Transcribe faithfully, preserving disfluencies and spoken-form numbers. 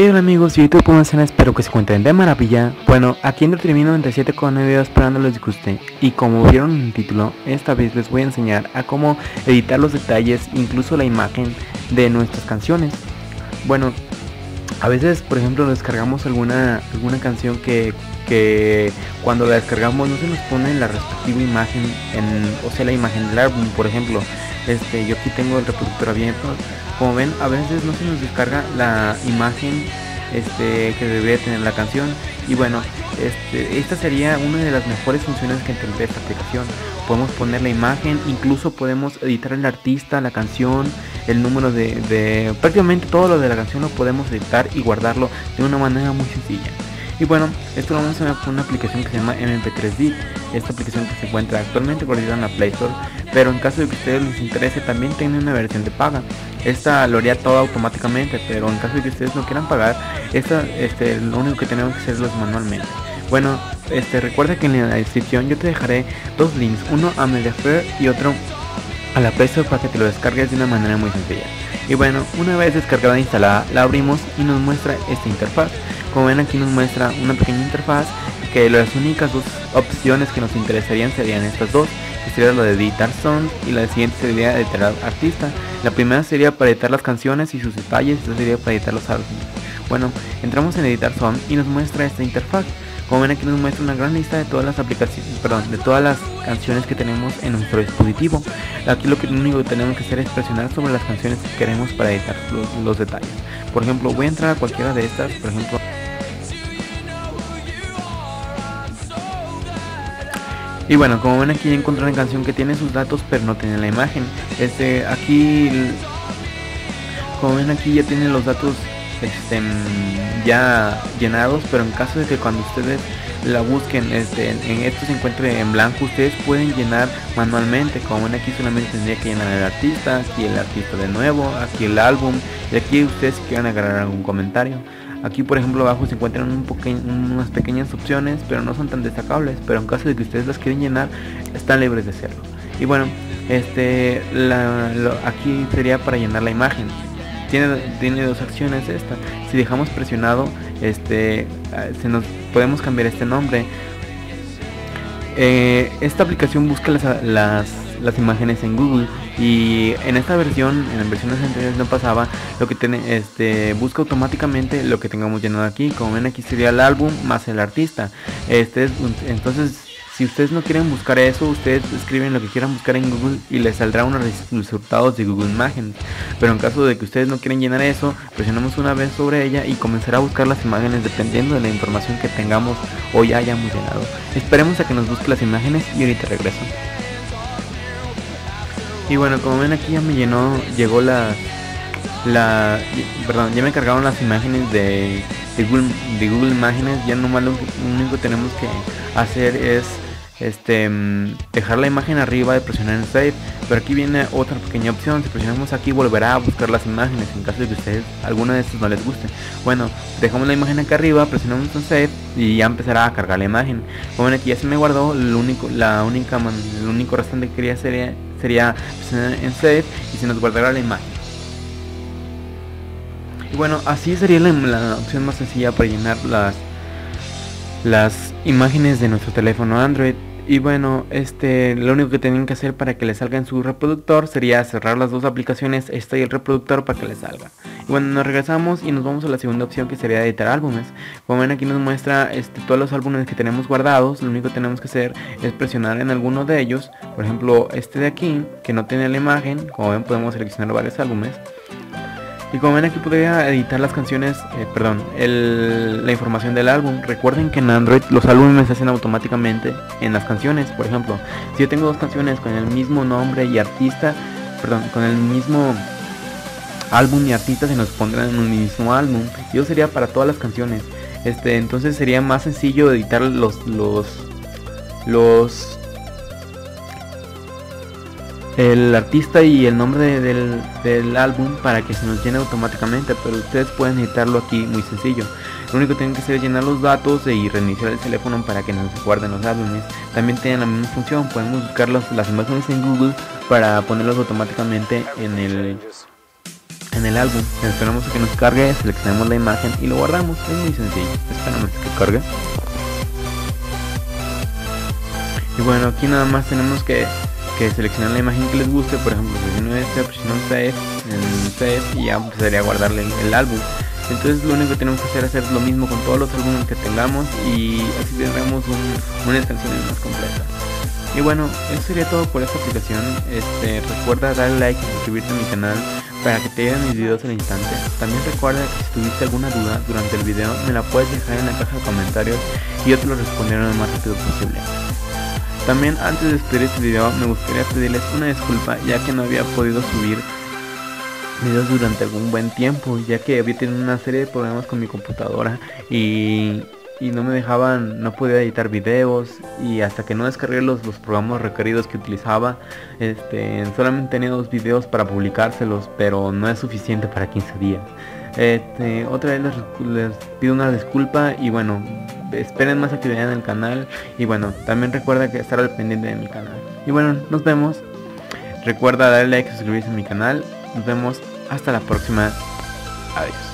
Hey, hola amigos de YouTube, ¿cómo están? Espero que se encuentren de maravilla. Bueno, aquí en Entretenimiento noventa y siete con un video esperando les guste. Y como vieron en el título, esta vez les voy a enseñar a cómo editar los detalles, incluso la imagen de nuestras canciones. Bueno, a veces, por ejemplo, descargamos alguna, alguna canción que, que cuando la descargamos no se nos pone la respectiva imagen, en, o sea, la imagen del álbum. Por ejemplo, este, yo aquí tengo el reproductor abierto. Como ven, a veces no se nos descarga la imagen este, que debería tener la canción. Y bueno, este, esta sería una de las mejores funciones que tendría esta aplicación. Podemos poner la imagen, incluso podemos editar el artista, la canción, el número de, de... prácticamente todo lo de la canción lo podemos editar y guardarlo de una manera muy sencilla. Y bueno, esto lo vamos a hacer con una aplicación que se llama M P tres D. Esta aplicación que se encuentra actualmente guardada en la Play Store, pero en caso de que a ustedes les interese también tiene una versión de paga. Esta lo haría todo automáticamente, pero en caso de que ustedes no quieran pagar, esta, este, lo único que tenemos que hacerlo es manualmente. Bueno, este, recuerda que en la descripción yo te dejaré dos links, uno a Mediafire y otro a la Play Store para que te lo descargues de una manera muy sencilla. Y bueno, una vez descargada e instalada, la abrimos y nos muestra esta interfaz. Como ven, aquí nos muestra una pequeña interfaz que las únicas dos opciones que nos interesarían serían estas dos, que sería lo de editar sound y la siguiente sería editar artista. La primera sería para editar las canciones y sus detalles, esta sería para editar los álbumes. Bueno, entramos en editar sound y nos muestra esta interfaz. Como ven, aquí nos muestra una gran lista de todas las aplicaciones, perdón, de todas las canciones que tenemos en nuestro dispositivo. Aquí lo, que, lo único que tenemos que hacer es presionar sobre las canciones que queremos para editar los, los detalles. Por ejemplo, voy a entrar a cualquiera de estas, por ejemplo. Y bueno, como ven, aquí ya encontré una canción que tiene sus datos pero no tiene la imagen. Este, aquí, como ven, aquí ya tiene los datos este, ya llenados, pero en caso de que cuando ustedes la busquen, este, en esto se encuentre en blanco, ustedes pueden llenar manualmente. Como ven, aquí solamente tendría que llenar el artista, aquí el artista de nuevo, aquí el álbum, y aquí ustedes si quieren agarrar algún comentario. Aquí por ejemplo abajo se encuentran un unas pequeñas opciones, pero no son tan destacables, pero en caso de que ustedes las quieren llenar, están libres de hacerlo. Y bueno, este la, lo, aquí sería para llenar la imagen. Tiene, tiene dos acciones esta. Si dejamos presionado, este se nos podemos cambiar este nombre. Eh, esta aplicación busca las, las, las imágenes en Google, y en esta versión, en las versiones anteriores no pasaba. Lo que tiene, este, busca automáticamente lo que tengamos llenado aquí. Como ven, aquí sería el álbum más el artista. Este es, entonces, si ustedes no quieren buscar eso, ustedes escriben lo que quieran buscar en Google y les saldrá unos resultados de Google Imágenes. Pero en caso de que ustedes no quieren llenar eso, presionamos una vez sobre ella y comenzará a buscar las imágenes dependiendo de la información que tengamos o ya hayamos llenado. Esperemos a que nos busque las imágenes y ahorita regreso. Y bueno, como ven, aquí ya me llenó, llegó la, la, perdón, ya me cargaron las imágenes de, de, Google, de Google Imágenes. Ya nomás lo, lo único que tenemos que hacer es este dejar la imagen arriba y presionar en Save. Pero aquí viene otra pequeña opción. Si presionamos aquí, volverá a buscar las imágenes en caso de que ustedes alguna de estas no les guste. Bueno, dejamos la imagen acá arriba, presionamos en Save y ya empezará a cargar la imagen. Como ven, aquí ya se me guardó. Lo único, la única man, el único restante que quería sería sería presionar en Save y se nos guardará la imagen. Y bueno, así sería la, la opción más sencilla para llenar las las imágenes de nuestro teléfono Android. Y bueno, este lo único que tienen que hacer para que les salga en su reproductor sería cerrar las dos aplicaciones, esta y el reproductor, para que les salga. Y bueno, nos regresamos y nos vamos a la segunda opción, que sería editar álbumes. Como ven, aquí nos muestra este, todos los álbumes que tenemos guardados. Lo único que tenemos que hacer es presionar en alguno de ellos. Por ejemplo, este de aquí, que no tiene la imagen. Como ven, podemos seleccionar varios álbumes. Y como ven, aquí podría editar las canciones, eh, perdón, el, la información del álbum. Recuerden que en Android los álbumes se hacen automáticamente en las canciones. Por ejemplo, si yo tengo dos canciones con el mismo nombre y artista, perdón, con el mismo álbum y artista, se nos pondrán en un mismo álbum. Y eso sería para todas las canciones. Este, entonces sería más sencillo editar los, los, los el artista y el nombre de, del, del álbum para que se nos llene automáticamente, pero ustedes pueden editarlo aquí muy sencillo. Lo único que tienen que hacer es llenar los datos y reiniciar el teléfono para que nos guarden los álbumes. También tienen la misma función, podemos buscar los, las imágenes en Google para ponerlos automáticamente en el, en en el álbum. Esperamos a que nos cargue, seleccionamos la imagen y lo guardamos. Es muy sencillo, esperamos a que cargue. Y bueno, aquí nada más tenemos que, que seleccionar la imagen que les guste. Por ejemplo, selecciono este, presiono Save, en Save y ya empezaría a guardarle el, el álbum. Entonces lo único que tenemos que hacer es hacer lo mismo con todos los álbumes que tengamos y así tendremos un, unas canciones más completas. Y bueno, eso sería todo por esta aplicación. Este, recuerda darle like y suscribirte a mi canal para que te lleguen mis videos al instante. También recuerda que si tuviste alguna duda durante el video me la puedes dejar en la caja de comentarios y yo te lo responderé lo más rápido posible. También antes de despedir este video me gustaría pedirles una disculpa, ya que no había podido subir videos durante algún buen tiempo, ya que había tenido una serie de problemas con mi computadora y, y no me dejaban, no podía editar videos, y hasta que no descargué los, los programas requeridos que utilizaba, este, solamente tenía dos videos para publicárselos, pero no es suficiente para quince días. Este, otra vez les, les pido una disculpa y bueno, esperen más actividad en el canal y bueno, también recuerda que estar al pendiente de mi canal. Y bueno, nos vemos. Recuerda darle like y suscribirse a mi canal. Nos vemos hasta la próxima. Adiós.